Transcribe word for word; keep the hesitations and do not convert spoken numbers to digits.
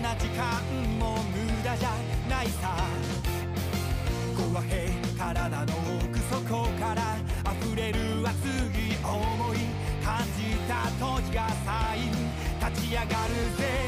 な時間も無駄じゃないさ。怖へ体の奥底から溢れる熱い想い感じた時がサイン。立ち上がるぜ